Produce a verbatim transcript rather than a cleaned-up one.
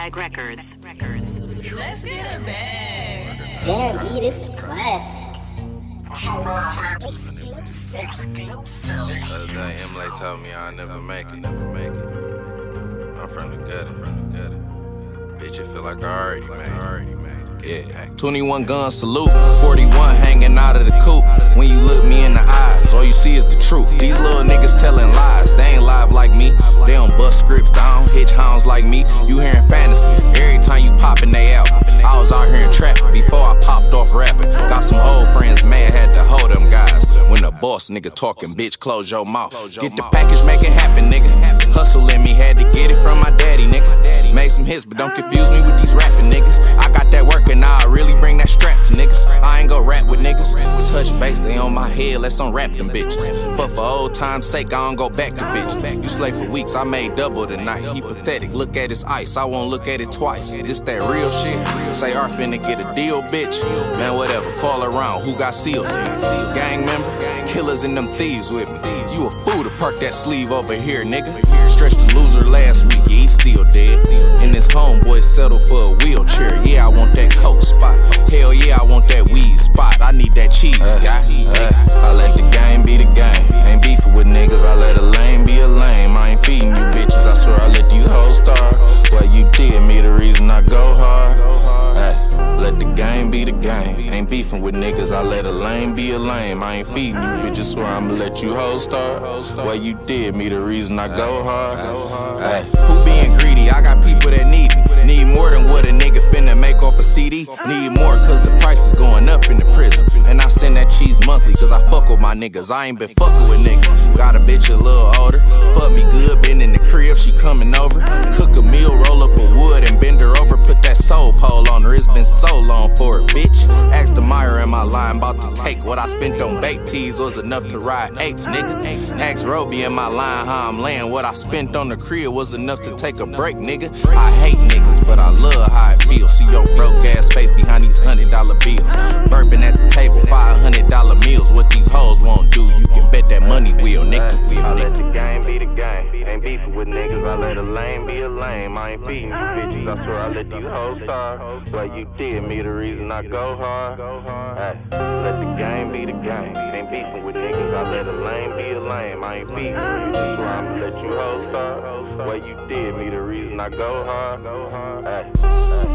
Swag Records. Records. Let's get it back. Damn, E, this is a classic. The other day, Emily told me I'll never make it, never make it. I'm from the gutter, from the gutter. Bitch, it feel like I already made it, already made it. Yeah, twenty-one gun salute, forty-one hanging out of the coop. When you look me in the eyes, all you see is the truth. These little niggas telling lies, they ain't live like me. They don't bust scripts, they don't hitch hounds like me. You hearing fantasies, every time you poppin' they out. I was out here in traffic before I popped off rapping. Got some old friends mad, had to hold them guys. When the boss nigga talking, bitch, close your mouth. Get the package, make it happen, nigga. Hustling me, had to get it from my daddy, nigga. Made some hits, but don't confuse me with these rapping niggas. I got that work and now I really bring that strap to niggas. I ain't gon' rap with niggas. We touch base, they on my head, let's unwrap them bitches. But for old time's sake, I don't go back to bitches. You slay for weeks, I made double tonight. He pathetic, look at his ice, I won't look at it twice. This that real shit. Say R finna get a deal, bitch. Man, whatever, call around, who got seals? Gang member, killers and them thieves with me. You a fool to park that sleeve over here, nigga. Stretched the loser last week, yeah, he still dead. And his homeboy settled for a wheelchair. Yeah, I want that coke spot. Hell yeah, I want that weed spot. I need that cheese, uh, guy. Uh, I let the game be the game. Ain't beefing with niggas, I let a lame be a lame. I ain't feeding you bitches, I swear I let these hoes starve. Well, you did me the reason I go hard. Ay, let the game be the game. Ain't beefing with niggas, I let a lame be a lame. I ain't feeding you bitches, swear I'ma let you hoes starve. Well, you did me the reason I go hard. Ay, who being greedy? I got people that need me. Need more than what a nigga finna make off a C D. Need more cause the price is going up in the prison. And I send that cheese monthly cause I fuck with my niggas. I ain't been fucking with niggas. Got a bitch a little older. Fuck me good, been in the crib, she coming over. Cook a meal, roll up a wood and bend her over. Put that soul pole on her, it's been so long for her, bitch. Ask the Meyer in my line about the cake. What I spent on baked teas was enough to ride eights, nigga. Ask Roby in my line how I'm laying. What I spent on the crib was enough to take a break, nigga. I hate niggas, but I love how it feels. See your broke ass face behind these hundred dollar bills. Burping at the table, five hundred dollar meals. What these hoes won't do, you can bet that money will, nigga. I let the game be the game. Ain't beefing with niggas, I let a lame be a lame. I ain't feeding you bitches, I swear I let these hoes starve. Well, you did me the reason I go hard. Ay, let the game be the game. Ain't beefing with niggas, I let a lame be a lame. I ain't feeding you bitches, swear I'ma let you hoes starve. Well, you did me the reason I go hard. Ay, ay.